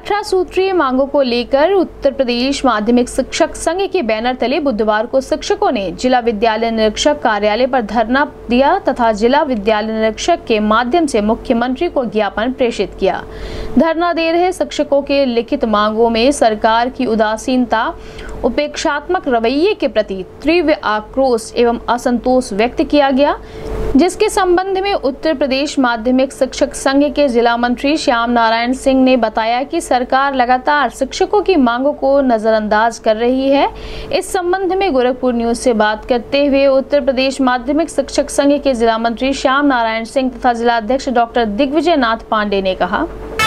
18 सूत्रीय मांगों को लेकर उत्तर प्रदेश माध्यमिक शिक्षक संघ के बैनर तले बुधवार को शिक्षकों ने जिला विद्यालय निरीक्षक कार्यालय पर धरना दिया तथा जिला विद्यालय निरीक्षक के माध्यम से मुख्यमंत्री को ज्ञापन प्रेषित किया। धरना दे रहे शिक्षकों के लिखित मांगों में सरकार की उदासीनता, उपेक्षात्मक रवैये के प्रति तीव्र आक्रोश एवं असंतोष व्यक्त किया गया, जिसके संबंध में उत्तर प्रदेश माध्यमिक शिक्षक संघ के जिला मंत्री श्याम नारायण सिंह ने बताया कि सरकार लगातार शिक्षकों की मांगों को नजरअंदाज कर रही है। इस संबंध में गोरखपुर न्यूज से बात करते हुए उत्तर प्रदेश माध्यमिक शिक्षक संघ के जिला मंत्री श्याम नारायण सिंह तथा जिला अध्यक्ष डॉक्टर दिग्विजय नाथ पांडे ने कहा,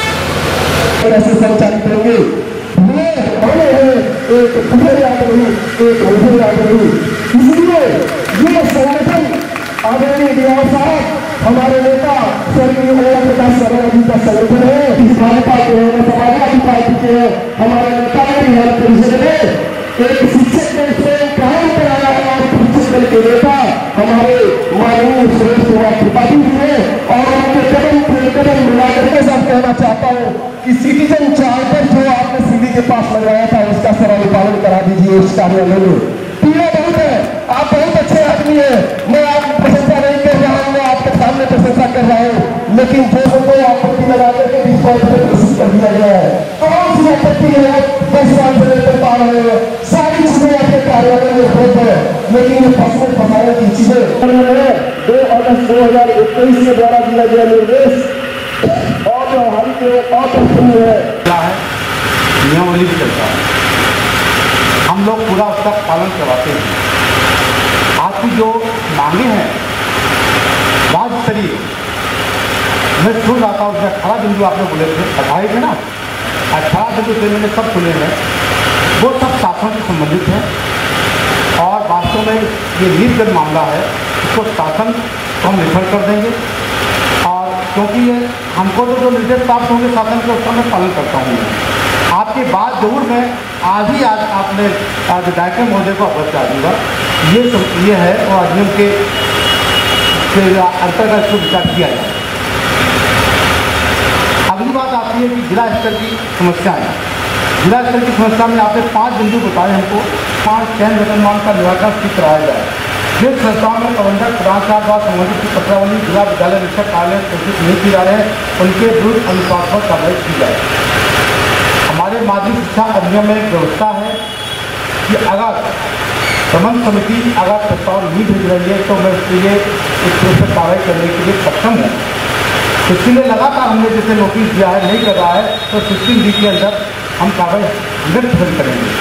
हमारे नेता स्वर्गीय ओम प्रकाश शर्मा जी का संगठन है, भाजपा के समाजवादी पार्टी के हमारे नेता ने बिहार परिषद में एक शिक्षक दल से काम कराया है और शिक्षक दल के नेता हमारे माननीय सुरेश कुमार त्रिपाठी जी हैं और उनके कदम मिला करके सब कहना चाहता हूँ कि सिटीजन चार्टर जो आपने सीडी के पास लगाया था उसका सरल पालन करा दीजिए। उस कार्यालय में पीड़ा बहुत है, आप बहुत अच्छे आदमी है, मैं आपकी प्रशंसा नहीं कर रहा हूँ, मैं आपके सामने प्रशंसा कर रहा हूँ, लेकिन जो को आपत्ति लगा करके प्रस्तुत कर दिया गया है। कौन सी आपत्ति है? 10 साल से लेकर पा रहे हैं, सारी चीजें आपके कार्यालय में उपलब्ध है, लेकिन ये फसलें फसाने की चीजें 2 अगस्त 2021 के द्वारा दिया गया निर्देश और व्यवहारिक है नियमावली भी चलता है, हम लोग पूरा उसका पालन करवाते हैं। आपकी जो मांगे हैं राज्य स्तरीय, मैं सुन रहा था उसमें 18 बिंदु आपने बोले थे, 28 है ना, 18 बिंदु से मैंने सब सुने हैं, वो सब शासन से संबंधित है और वास्तव में ये नीतिगत मामला है, इसको शासन को हम निफल कर देंगे और क्योंकि ये हमको तो जो निर्देश प्राप्त होंगे शासन के उसका मैं पालन करता हूँ। आपकी बात जरूर मैं आज आपने विधायक महोदय को अवगत करा दूँगा, ये है और अधिनियम के अंतर्गत इसको विचार किया जाए। अगली बात आती है कि जिला स्तर की समस्याएं। जिला स्तर की समस्या में आपने 5 बिंदु बताए हमको, 5 चयन वेतनमान का निराकरण ठीक कराया जाए। जिन संस्थाओं में प्रबंधक प्रधान साहब द्वारा संबंधित की पत्रावली जिला विद्यालय निरीक्षक कार्यालय घोषित नहीं की जा रहे हैं, उनके विरुद्ध अनुशासनात्मक कार्रवाई की जाए। हमारे माध्यमिक शिक्षा अधिनियम में एक व्यवस्था है कि अगर प्रबंध समिति अगर प्रस्ताव नहीं भेज रही है तो मैं उसके लिए इस तरह से कार्रवाई करने के लिए सक्षम हूँ। इसलिए लगातार हमने जैसे नोटिस दिया है, नहीं कर रहा है तो 16 वीक के अंदर हम कार्रवाई 100% करेंगे,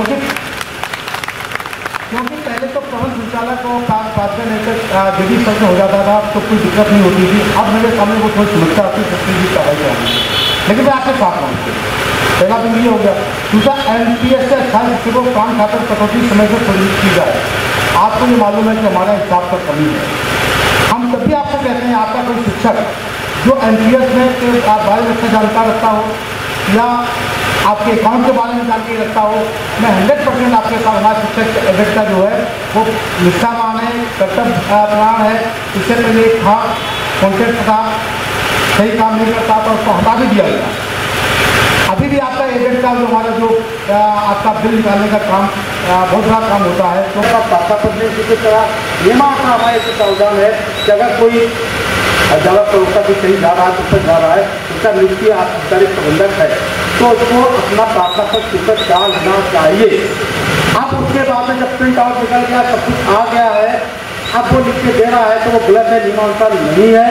क्योंकि पहले तो प्रबंध संचालक और कार्य यदि सच हो जाता था तो कोई दिक्कत नहीं होती थी। अब मेरे सामने वो थोड़ी समस्या आती है, 16 वीक कार्रवाई कराएंगे, लेकिन मैं आपके साथ रहूँगी। पहला बिंदु ये हो गया। दूसरा, एनपीएस से 28 शिक्षकों को काम खातर कटौती समय से सुनिश्चित की जाए। आपको ये मालूम है कि हमारा हिसाब पर कमी है। हम तभी आपको कहते हैं आपका कोई शिक्षक जो एनपीएस में बारे में अच्छा जानकार रखता हो या आपके अकाउंट के बारे में जानकारी रखता हो, मैं 100% आपके साथ हमारा शिक्षक एजेंट का जो है वो निष्ठावान है, कर्तव्य प्रमाण है। इससे पहले एक था कॉन्ट्रैक्ट था, सही काम नहीं करता था, उसको हटा भी दिया गया। अभी भी आपका एजेंट का जो हमारा जो आपका बिल निकालने का काम बहुत बड़ा काम होता है, तो खाता पढ़ने की तरह ये मात्र हमारा एक प्रावधान है कि अगर कोई ज़्यादा प्रवक्ता भी कहीं जा रहा है, तो जा रहा है, उसका नियुक्ति आधिकारिक प्रबंधक है तो उसको अपना प्रार्थना पत्र टिकट डाल लेना चाहिए। अब उसके बाद में जब प्रिंट आउट निकल गया, सब कुछ आ गया है, अब वो लिख के दे रहा है तो वो गलत है, नियमानुसार नहीं है।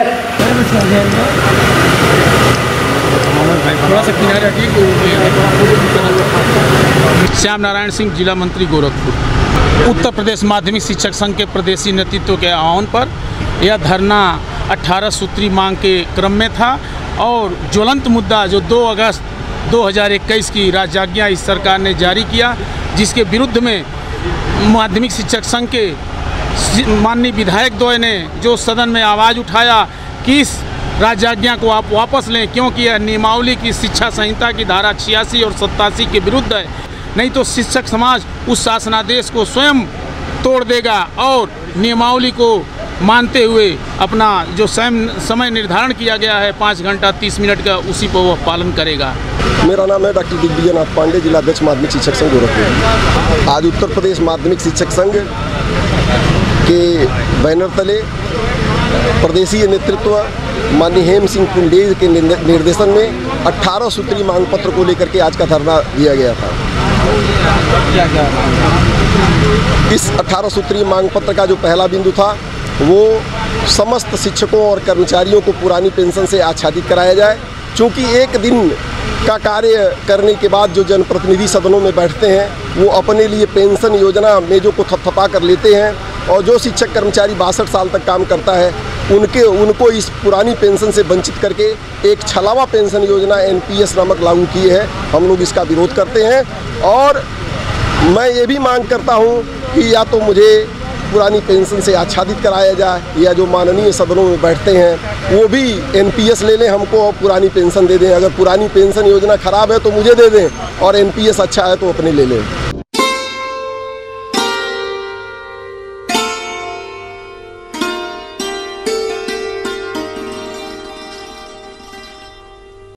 श्याम नारायण सिंह, जिला मंत्री गोरखपुर। उत्तर प्रदेश माध्यमिक शिक्षक संघ के प्रदेशीय नेतृत्व के आह्वान पर यह धरना 18 सूत्री मांग के क्रम में था और ज्वलंत मुद्दा जो 2 अगस्त 2021 की राज्याज्ञा इस सरकार ने जारी किया, जिसके विरुद्ध में माध्यमिक शिक्षक संघ के माननीय विधायक द्वय ने जो सदन में आवाज़ उठाया कि इस राज्याज्ञा को आप वापस लें, क्योंकि यह नियमावली की शिक्षा संहिता की धारा 86 और 87 के विरुद्ध है। नहीं तो शिक्षक समाज उस शासनादेश को स्वयं तोड़ देगा और नियमावली को मानते हुए अपना जो समय निर्धारण किया गया है 5 घंटा 30 मिनट का, उसी पर वह पालन करेगा। मेरा नाम है डॉक्टर दिग्विजयनाथ पांडे, जिला अध्यक्ष माध्यमिक शिक्षक संघ गोरखपुर। आज उत्तर प्रदेश माध्यमिक शिक्षक संघ के बैनर तले प्रदेशीय नेतृत्व माननीय हेम सिंह कुंडेल के निर्देशन में 18 सूत्री मांग पत्र को लेकर के आज का धरना दिया गया था। इस 18 सूत्री मांग पत्र का जो पहला बिंदु था वो समस्त शिक्षकों और कर्मचारियों को पुरानी पेंशन से आच्छादित कराया जाए। चूँकि एक दिन का कार्य करने के बाद जो जनप्रतिनिधि सदनों में बैठते हैं वो अपने लिए पेंशन योजना मेजों को थपथपा कर लेते हैं, और जो शिक्षक कर्मचारी 62 साल तक काम करता है उनको इस पुरानी पेंशन से वंचित करके एक छलावा पेंशन योजना NPS नामक लागू की है। हम लोग इसका विरोध करते हैं और मैं ये भी मांग करता हूँ कि या तो मुझे पुरानी पेंशन से आच्छादित कराया जाए, या जो माननीय सदनों में बैठते हैं वो भी NPS ले लें, हमको पुरानी पेंशन दे दें। अगर पुरानी पेंशन योजना ख़राब है तो मुझे दे दें, और NPS अच्छा है तो अपने ले लें।